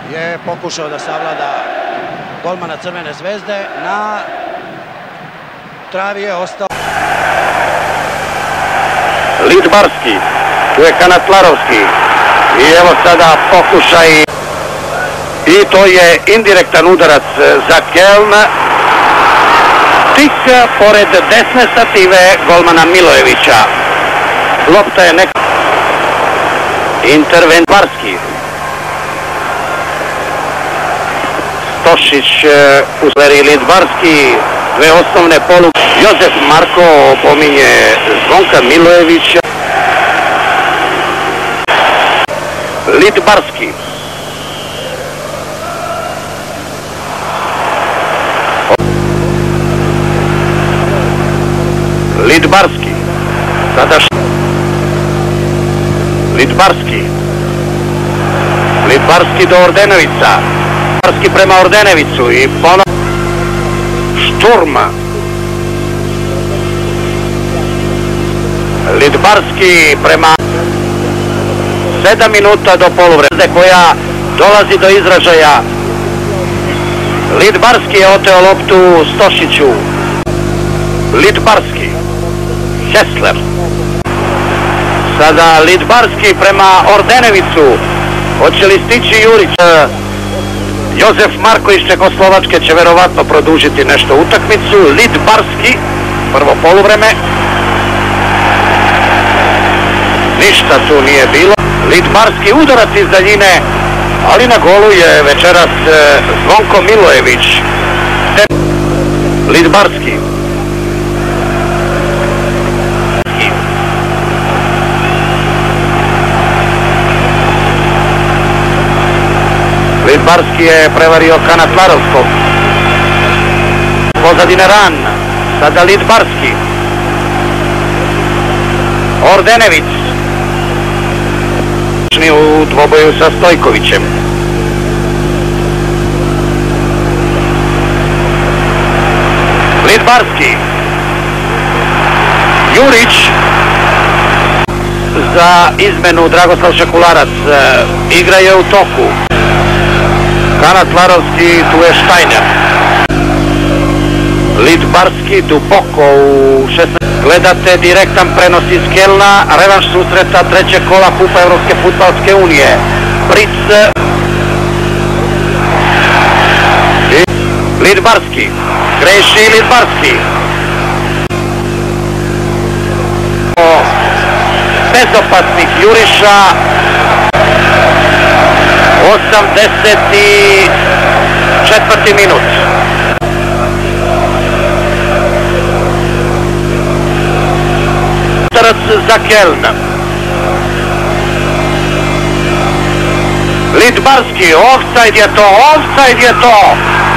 je pokušao da savlada golmana Crvene zvezde. Na travi je ostao Lidbarski, tu je Kanatlarovski i evo sada pokušaj i to je indirektan udarac za Keln, tik pored desne stative golmana Milojevića. Lopta je neka interventvarski. Stošić usmeri Lidbarski, dve osnovne polu. Jozef Marko pominje Zvonka Milojevića. Lidbarski. Lidbarski. Sada Lidbarski. Lidbarski do Ordenevica. Lidbarski prema Ordenevicu i ponovno Šturma. Lidbarski prema 7 minuta do poluvremena koja dolazi do izražaja. Lidbarski je oteo loptu Stošiću. Lidbarski. Hessler. Sada Lidbarski prema Ordenevicu. Hoće li stići Jurić? Jozef Marko iz Čekoslovačke će verovatno produžiti nešto utakmicu. Lidbarski, prvo poluvreme. Ništa tu nije bilo. Lidbarski udarac iz daljine, ali na golu je večeras Zvonko Milojević. Lidbarski. Lidbarski je prevario Kanatlarovskog. Pozadine Ran. Sada Lidbarski. Ordenević. U dvoboju sa Stojkovićem. Lidbarski. Jurić. Za izmenu Dragoslav Šakularac. Igra je u toku. Kanatlarovski, tu je Štajner. Lidbarski duboko u 16. Gledate direktan prenos iz Kelna, revanš susreta trećeg kola Kupa Evropske fudbalske unije. Pric. Lidbarski. Greši Lidbarski. Bezopasnih juriša. 84. minut. Udarac za Keln. Lidbarski, ofsajd je to, ofsajd je to.